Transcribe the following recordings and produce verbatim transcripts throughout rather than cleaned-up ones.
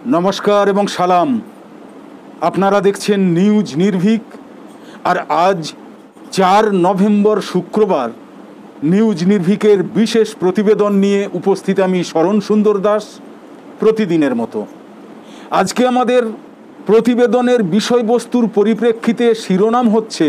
নমস্কার এবং সালাম। আপনারা দেখছেন নিউজ নির্ভীক। আর আজ চার নভেম্বর শুক্রবার নিউজ নির্ভীকের বিশেষ প্রতিবেদন নিয়ে উপস্থিত আমি শরণ সুন্দর দাস। প্রতিদিনের মতো আজকে আমাদের প্রতিবেদনের বিষয়বস্তুর পরিপ্রেক্ষিতে শিরোনাম হচ্ছে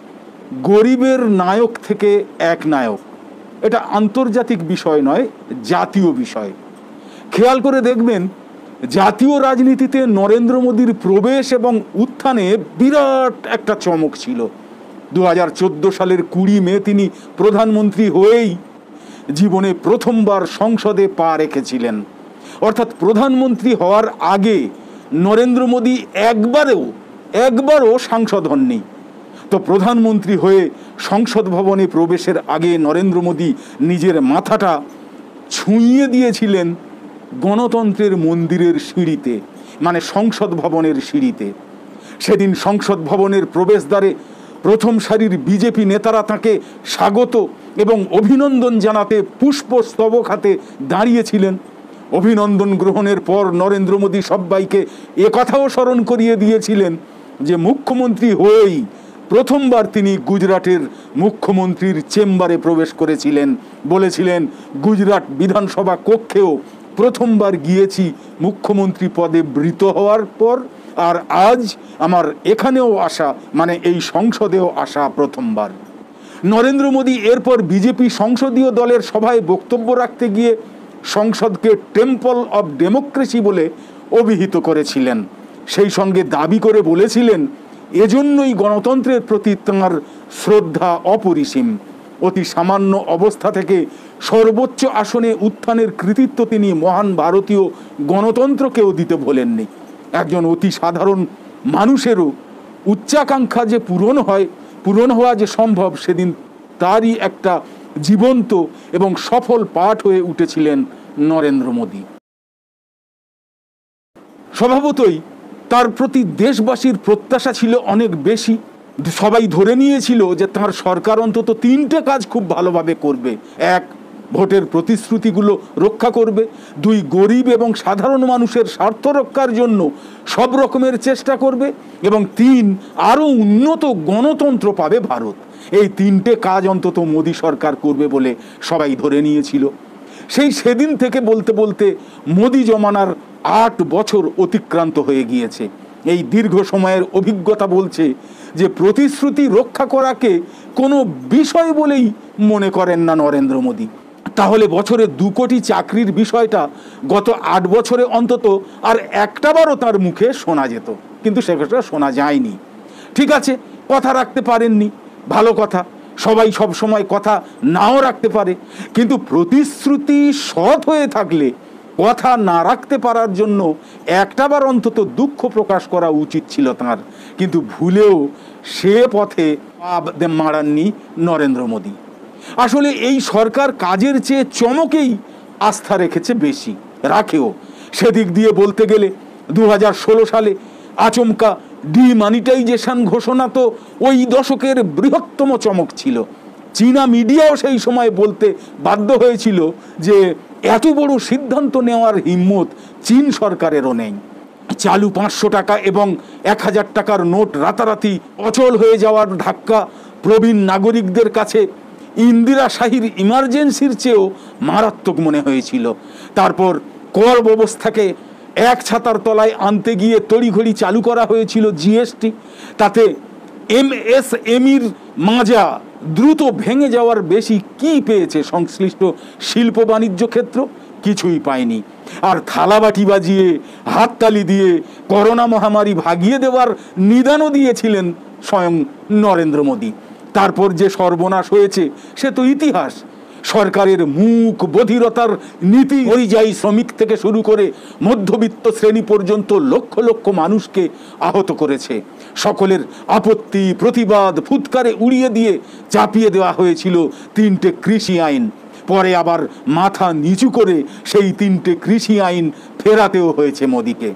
গরিবের নায়ক থেকে এক নায়ক। এটা আন্তর্জাতিক বিষয় নয়, জাতীয় বিষয়। খেয়াল করে দেখবেন, জাতীয় রাজনীতিতে নরেন্দ্র মোদীর প্রবেশ এবং উত্থানে বিরাট একটা চমক ছিল। দু হাজার চোদ্দো সালের কুড়ি মে তিনি প্রধানমন্ত্রী হয়েই জীবনে প্রথমবার সংসদে পা রেখেছিলেন। অর্থাৎ প্রধানমন্ত্রী হওয়ার আগে নরেন্দ্র মোদী একবারেও একবারও সাংসদ হননি। তো প্রধানমন্ত্রী হয়ে সংসদ ভবনে প্রবেশের আগে নরেন্দ্র মোদী নিজের মাথাটা ছুঁইয়ে দিয়েছিলেন গণতন্ত্রের মন্দিরের সিঁড়িতে, মানে সংসদ ভবনের সিঁড়িতে। সেদিন সংসদ ভবনের প্রবেশদ্বারে প্রথম সারির বিজেপি নেতারা তাঁকে স্বাগত এবং অভিনন্দন জানাতে পুষ্পস্তবক হাতে দাঁড়িয়েছিলেন। অভিনন্দন গ্রহণের পর নরেন্দ্র মোদী সবাইকে এ কথাও স্মরণ করিয়ে দিয়েছিলেন যে মুখ্যমন্ত্রী হয়েই প্রথমবার তিনি গুজরাটের মুখ্যমন্ত্রীর চেম্বারে প্রবেশ করেছিলেন। বলেছিলেন, গুজরাট বিধানসভা কক্ষেও প্রথমবার গিয়েছি মুখ্যমন্ত্রী পদে বৃত হওয়ার পর, আর আজ আমার এখানেও আসা, মানে এই সংসদেও আসা প্রথমবার। নরেন্দ্র মোদী এরপর বিজেপি সংসদীয় দলের সভায় বক্তব্য রাখতে গিয়ে সংসদকে টেম্পল অব ডেমোক্রেসি বলে অভিহিত করেছিলেন। সেই সঙ্গে দাবি করে বলেছিলেন, এজন্যই গণতন্ত্রের প্রতি তাঁর শ্রদ্ধা অপরিসীম। অতি সামান্য অবস্থা থেকে সর্বোচ্চ আসনে উত্থানের কৃতিত্ব তিনি মহান ভারতীয় গণতন্ত্রকেও দিতে ভোলেননি। একজন অতি সাধারণ মানুষেরও উচ্চাকাঙ্ক্ষা যে পূরণ হয়, পূরণ হওয়া যে সম্ভব, সেদিন তারই একটা জীবন্ত এবং সফল পাঠ হয়ে উঠেছিলেন নরেন্দ্র মোদী। স্বভাবতই তার প্রতি দেশবাসীর প্রত্যাশা ছিল অনেক বেশি। সবাই ধরে নিয়েছিল যে তার সরকার অন্তত তিনটে কাজ খুব ভালোভাবে করবে। এক, ভোটের প্রতিশ্রুতিগুলো রক্ষা করবে। দুই, গরিব এবং সাধারণ মানুষের স্বার্থ রক্ষার জন্য সব রকমের চেষ্টা করবে। এবং তিন, আরও উন্নত গণতন্ত্র পাবে ভারত। এই তিনটে কাজ অন্তত মোদী সরকার করবে বলে সবাই ধরে নিয়েছিল। সেই সেদিন থেকে বলতে বলতে মোদী জমানার আট বছর অতিক্রান্ত হয়ে গিয়েছে। এই দীর্ঘ সময়ের অভিজ্ঞতা বলছে যে প্রতিশ্রুতি রক্ষা করাকে কোনো বিষয় বলেই মনে করেন না নরেন্দ্র মোদী। তাহলে বছরে দু কোটি চাকরির বিষয়টা গত আট বছরে অন্তত আর একটাবারও তার মুখে শোনা যেত, কিন্তু সেটা শোনা যায়নি। ঠিক আছে, কথা রাখতে পারেননি, ভালো কথা। সবাই সব সময় কথা নাও রাখতে পারে, কিন্তু প্রতিশ্রুতি সৎ হয়ে থাকলে কথা না রাখতে পারার জন্য একটাবার অন্তত দুঃখ প্রকাশ করা উচিত ছিল তাঁর। কিন্তু ভুলেও সে পথে পা মারাননি নরেন্দ্র মোদী। আসলে এই সরকার কাজের চেয়ে চমকেই আস্থা রেখেছে বেশি, রাখেও। সেদিক দিয়ে বলতে গেলে দু হাজার ষোলো সালে আচমকা ডিমানিটাইজেশন ঘোষণা তো ওই দশকের বৃহত্তম চমক ছিল। চীনা মিডিয়াও সেই সময় বলতে বাধ্য হয়েছিল যে এত বড় সিদ্ধান্ত নেওয়ার হিম্মত চীন সরকারেরও নেই। চালু পাঁচশো টাকা এবং এক হাজার টাকার নোট রাতারাতি অচল হয়ে যাওয়ার ধাক্কা প্রবীণ নাগরিকদের কাছে ইন্দিরা শাহীর ইমার্জেন্সির চেয়েও মারাত্মক মনে হয়েছিল। তারপর কর ব্যবস্থাকে এক ছাতার তলায় আনতে গিয়ে তড়িঘড়ি চালু করা হয়েছিল জিএসটি। তাতে এমএসএমইর মাজা দ্রুত ভেঙে যাওয়ার বেশি কি পেয়েছে সংশ্লিষ্ট শিল্প বাণিজ্য ক্ষেত্র? কিছুই পায়নি। আর থালাবাটি বাজিয়ে হাততালি দিয়ে করোনা মহামারী ভাগিয়ে দেওয়ার নিদানও দিয়েছিলেন স্বয়ং নরেন্দ্র মোদী। তারপর যে সর্বনাশ হয়েছে সে তো ইতিহাস। সরকারের মুখ বধিরতার নীতি পরিযায়ী শ্রমিক থেকে শুরু করে মধ্যবিত্ত শ্রেণী পর্যন্ত লক্ষ লক্ষ মানুষকে আহত করেছে। সকলের আপত্তি প্রতিবাদ ফুৎকারে উড়িয়ে দিয়ে চাপিয়ে দেওয়া হয়েছিল তিনটে কৃষি আইন। পরে আবার মাথা নিচু করে সেই তিনটে কৃষি আইন ফেরাতেও হয়েছে মোদীকে।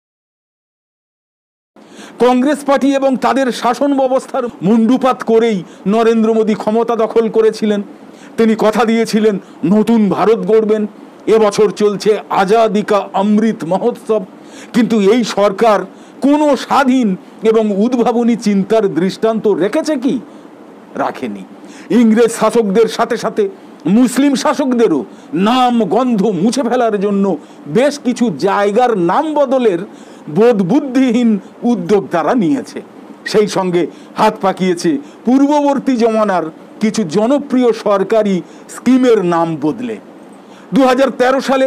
কংগ্রেস পার্টি এবং তাদের শাসন ব্যবস্থার মুন্ডুপাত করেই নরেন্দ্র মোদী ক্ষমতা দখল করেছিলেন। তিনি কথা দিয়েছিলেন নতুন ভারত গড়বেন, এবছর চলছে আজাদি কা অমৃত মহোৎসব, কিন্তু এই সরকার কোনো স্বাধীন এবং উদ্ভাবনী চিন্তার দৃষ্টান্ত রেখেছে কি? রাখেনি। ইংরেজ শাসকদের সাথে সাথে মুসলিম শাসকদেরও নাম গন্ধ মুছে ফেলার জন্য বেশ কিছু জায়গার নাম বদলের বোধ বুদ্ধিহীন উদ্যোগ তারা নিয়েছে। সেই সঙ্গে হাত পাকিয়েছে পূর্ববর্তী জমানার কিছু জনপ্রিয় সরকারি স্কিমের নাম বদলে। দু হাজার তেরো সালে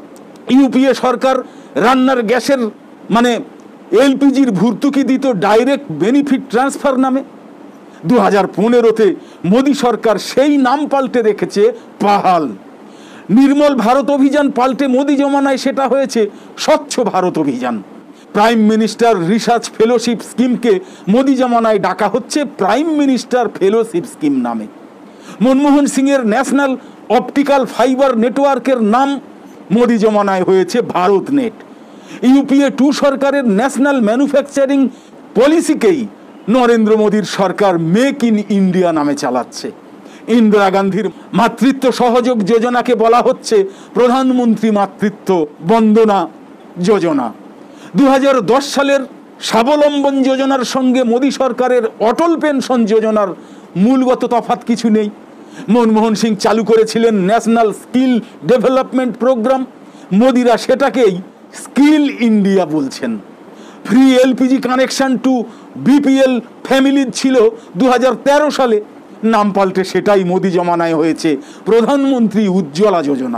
ইউপিএ সরকার রান্নার গ্যাসের মানে এলপিজির ভর্তুকি দিত ডাইরেক্ট বেনিফিট ট্রান্সফার নামে। দু হাজার পনেরোতে মোদী সরকার সেই নাম পাল্টে রেখেছে পাহাল। নির্মল ভারত অভিযান পাল্টে মোদী জমানায় সেটা হয়েছে স্বচ্ছ Bharat Abhiyan. Prime minister research fellowship স্কিমকে মোদী জমানায় ডাকা হচ্ছে প্রাইম মিনিস্টার ফেলোশিপ স্কিম নামে। মনমোহন সিংয়ের ন্যাশনাল অপটিক্যাল ফাইবার নেটওয়ার্কের নাম মোদী জমানায় হয়েছে ভারত নেট। ইউপিএ টু সরকারের ন্যাশনাল ম্যানুফ্যাকচারিং পলিসিকেই নরেন্দ্র মোদীর সরকার মেক ইন ইন্ডিয়া নামে চালাচ্ছে। ইন্দিরা গান্ধীর মাতৃত্ব সহযোগ যোজনাকে বলা হচ্ছে প্রধানমন্ত্রী মাতৃত্ব বন্দনা যোজনা। দু হাজার দশ সালের স্বাবলম্বন যোজনার সঙ্গে মোদী সরকারের অটল পেনশন যোজনার মূলগত তফাৎ কিছু নেই। মনমোহন সিং চালু করেছিলেন ন্যাশনাল স্কিল ডেভেলপমেন্ট প্রোগ্রাম, মোদিরা সেটাকেই স্কিল ইন্ডিয়া বলছেন। Free LPG connection to BPL family ছিল দু হাজার তেরো সালে, নাম পাল্টে সেটাই মোদী জমানায় হয়েছে প্রধানমন্ত্রী উজ্জ্বলা যোজনা।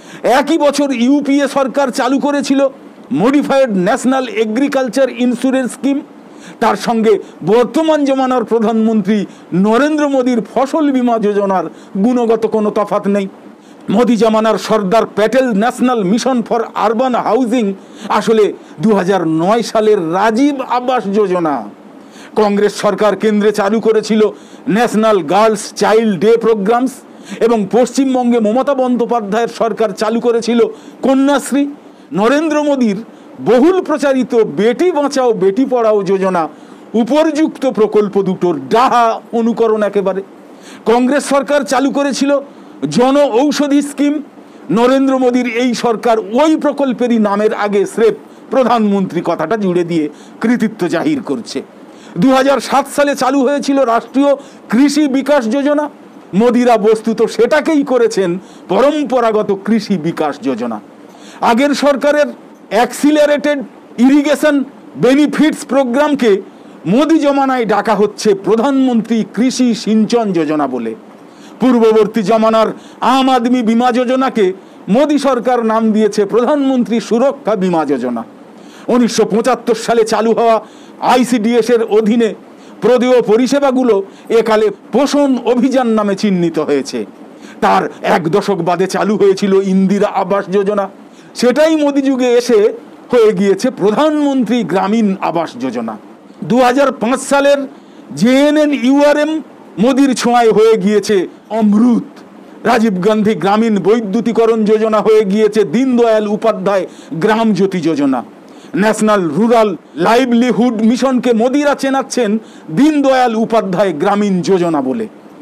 একই বছর ইউপিএ সরকার চালু করেছিল modified national agriculture insurance scheme, তার সঙ্গে বর্তমান জমানার প্রধানমন্ত্রী নরেন্দ্র মোদীর ফসল বীমা যোজনার গুণগত কোনো তফাৎ নেই। মোদী জামানার Sardar Patel national mission for urban housing আসলে দু হাজার নয় সালের রাজীব আবাস যোজনা। কংগ্রেস সরকার কেন্দ্রে চালু করেছিল national girls child day programmes, এবং পশ্চিমবঙ্গে মমতা বন্দ্যোপাধ্যায়ের সরকার চালু করেছিল কন্যাশ্রী। নরেন্দ্র মোদীর বহুল প্রচারিত বেটি বাঁচাও বেটি পড়াও যোজনা উপরযুক্ত প্রকল্প দুটোর ডাহা অনুকরণ একেবারে। কংগ্রেস সরকার চালু করেছিল জন ঔষধি স্কিম, নরেন্দ্র মোদীর এই সরকার ওই প্রকল্পেরই নামের আগে স্রেফ প্রধানমন্ত্রী কথাটা জুড়ে দিয়ে কৃতিত্ব জাহির করছে। দু হাজার সাত সালে চালু হয়েছিল রাষ্ট্রীয় কৃষি বিকাশ যোজনা, মোদীরা বস্তুত সেটাকেই করেছেন পরম্পরাগত কৃষি বিকাশ যোজনা। আগের সরকারের অ্যাক্সিলারেটেড ইরিগেশন বেনিফিটস প্রোগ্রামকে মোদী জমানায় ডাকা হচ্ছে প্রধানমন্ত্রী কৃষি সিঞ্চন যোজনা বলে। পূর্ববর্তী জমানার আম আদমি বীমা যোজনাকে মোদী সরকার নাম দিয়েছে প্রধানমন্ত্রী সুরক্ষা বীমা যোজনা। উনিশশো পঁচাত্তর সালে চালু হওয়া আইসিডিএস এর অধীনে প্রদেয় পরিষেবাগুলো একালে পোষণ অভিযান নামে চিহ্নিত হয়েছে। তার এক দশক বাদে চালু হয়েছিল ইন্দিরা আবাস যোজনা, সেটাই মোদী যুগে এসে হয়ে গিয়েছে প্রধানমন্ত্রী গ্রামীণ আবাস যোজনা। দু হাজার পাঁচ সালের জেএনএন ইউআরএম মোদীর ছোঁয়ায় হয়ে গিয়েছে অমৃত। রাজীব গান্ধী গ্রামীণ বৈদ্যুতিকরণ যোজনা হয়ে গিয়েছে Deendayal Upadhyay Gram Jyoti Yojana. National rural livelihood মিশনকে মোদীরা চেনাচ্ছেন দীনদয়াল উপাধ্যায় গ্রামীণ যোজনা বলে।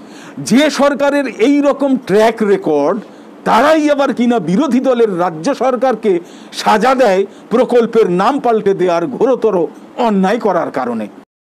যে সরকারের এই রকম ট্র্যাক রেকর্ড, তারাই আবার কিনা বিরোধী দলের রাজ্য সরকারকে সাজা দেয় প্রকল্পের নাম পাল্টে দেওয়ার ঘোরতর অন্যায় করার কারণে।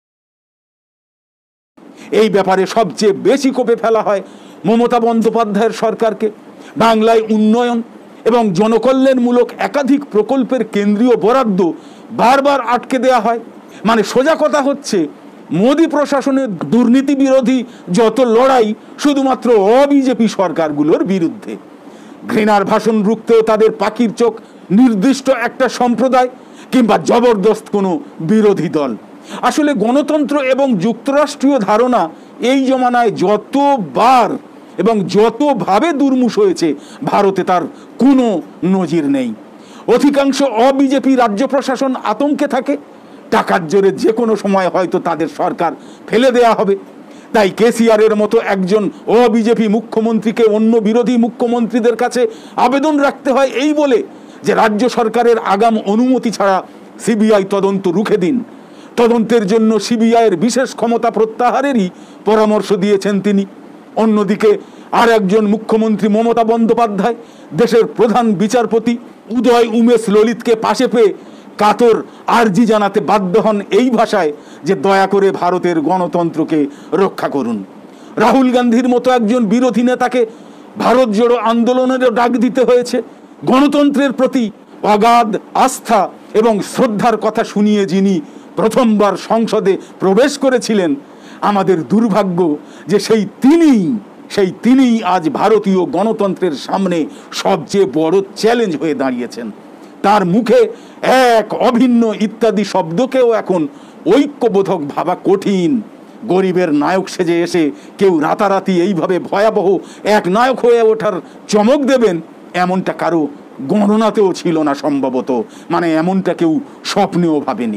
এই ব্যাপারে সবচেয়ে বেশি কোপে ফেলা হয় মমতা বন্দ্যোপাধ্যায়ের সরকারকে। বাংলায় উন্নয়ন এবং জনকল্যাণমূলক একাধিক প্রকল্পের কেন্দ্রীয় বরাদ্দ বারবার আটকে দেওয়া হয়। মানে সোজা কথা হচ্ছে, মোদী প্রশাসনের দুর্নীতি বিরোধী যত লড়াই শুধুমাত্র অবিজেপি সরকারগুলোর বিরুদ্ধে। ঘৃণার ভাষণ রুখতেও তাদের পাখির চোখ নির্দিষ্ট একটা সম্প্রদায় কিংবা জবরদস্ত কোনো বিরোধী দল। আসলে গণতন্ত্র এবং যুক্তরাষ্ট্রীয় ধারণা এই জমানায় যতবার এবং যতভাবে দুর্মুষ হয়েছে, ভারতে তার কোনো নজির নেই। অধিকাংশ অবিজেপি রাজ্য প্রশাসন আতঙ্কে থাকে, টাকার জোরে যে কোনো সময় হয়তো তাদের সরকার ফেলে দেয়া হবে। তাই কেসিআরের মতো একজন অবিজেপি মুখ্যমন্ত্রীকে অন্য বিরোধী মুখ্যমন্ত্রীদের কাছে আবেদন রাখতে হয় এই বলে যে রাজ্য সরকারের আগাম অনুমতি ছাড়া সিবিআই তদন্ত রুখে দিন। তদন্তের জন্য সিবিআইয়ের বিশেষ ক্ষমতা প্রত্যাহারেরই পরামর্শ দিয়েছেন তিনি। অন্যদিকে আর একজন মুখ্যমন্ত্রী মমতা বন্দ্যোপাধ্যায় দেশের প্রধান বিচারপতি উদয় উমেশ ললিতকে পাশে পেয়ে কাতর আর্জি জানাতে বাধ্য হন এই ভাষায় যে দয়া করে ভারতের গণতন্ত্রকে রক্ষা করুন। রাহুল গান্ধীর মতো একজন বিরোধী নেতাকে ভারত জোড়ো আন্দোলনেরও ডাক দিতে হয়েছে। গণতন্ত্রের প্রতি অগাধ আস্থা এবং শ্রদ্ধার কথা শুনিয়ে যিনি প্রথমবার সংসদে প্রবেশ করেছিলেন, আমাদের দুর্ভাগ্য যে সেই তিনিই সেই তিনিই আজ ভারতীয় গণতন্ত্রের সামনে সবচেয়ে বড় চ্যালেঞ্জ হয়ে দাঁড়িয়েছেন। তার মুখে এক অভিন্ন ইত্যাদি শব্দকেও এখন ঐক্যবোধক ভাবা কঠিন। গরিবের নায়ক সেজে এসে কেউ রাতারাতি এইভাবে ভয়াবহ এক নায়ক হয়ে ওঠার চমক দেবেন, এমনটা কারো গণনাতেও ছিল না সম্ভবত, মানে এমনটা কেউ স্বপ্নেও ভাবেনি।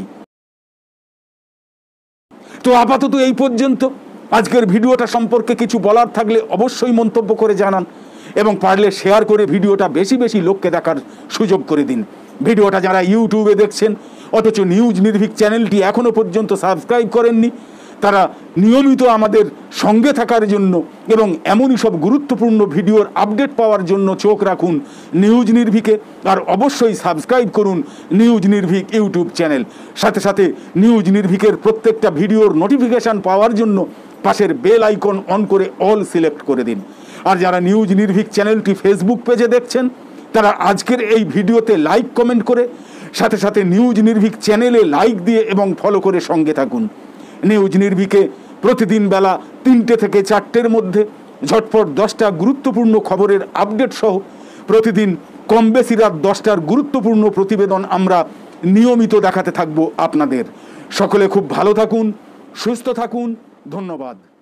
তো আপাতত এই পর্যন্ত। আজকের ভিডিওটা সম্পর্কে কিছু বলার থাকলে অবশ্যই মন্তব্য করে জানান এবং পারলে শেয়ার করে ভিডিওটা বেশি বেশি লোককে দেখার সুযোগ করে দিন। ভিডিওটা যারা ইউটিউবে দেখছেন অথচ নিউজ নির্ভীক চ্যানেলটি এখনো পর্যন্ত সাবস্ক্রাইব করেননি, তারা নিয়মিত আমাদের সঙ্গে থাকার জন্য এবং এমনই সব গুরুত্বপূর্ণ ভিডিওর আপডেট পাওয়ার জন্য চোখ রাখুন নিউজ নির্ভীকে। আর অবশ্যই সাবস্ক্রাইব করুন নিউজ নির্ভীক ইউটিউব চ্যানেল। সাথে সাথে নিউজ নির্ভীকের প্রত্যেকটা ভিডিওর নোটিফিকেশান পাওয়ার জন্য পাশের বেল আইকন অন করে অল সিলেক্ট করে দিন। আর যারা নিউজ নির্ভীক চ্যানেলটি ফেসবুক পেজে দেখছেন তারা আজকের এই ভিডিওতে লাইক কমেন্ট করে সাথে সাথে নিউজ নির্ভীক চ্যানেলে লাইক দিয়ে এবং ফলো করে সঙ্গে থাকুন। নিউজ নির্ভীকে প্রতিদিন বেলা তিনটে থেকে চারটের মধ্যে ঝটপট দশটা গুরুত্বপূর্ণ খবরের আপডেট সহ প্রতিদিন কম বেশি রাত দশটার গুরুত্বপূর্ণ প্রতিবেদন আমরা নিয়মিত দেখাতে থাকবো আপনাদের। সকলে খুব ভালো থাকুন, সুস্থ থাকুন, ধন্যবাদ।